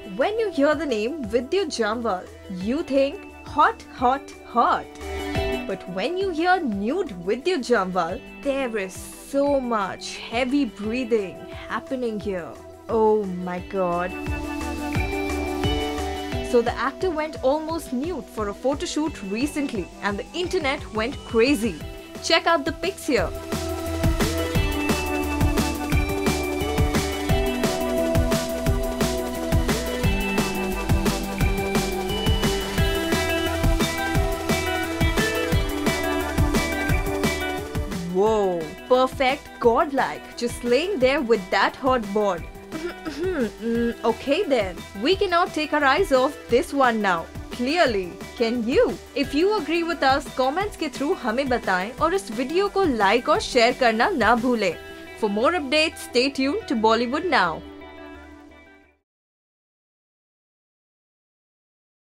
When you hear the name Vidyut Jamwal, you think hot, hot, hot. But when you hear nude Vidyut Jamwal, there is so much heavy breathing happening here. Oh my god. So the actor went almost nude for a photo shoot recently and the internet went crazy. Check out the pics here. Whoa, perfect, godlike, just laying there with that hot bod. Okay then, we cannot take our eyes off this one now. Clearly, can you? If you agree with us, comments के through हमें बताएं और इस video को like और share करना ना भूलें. For more updates, stay tuned to Bollywood Now.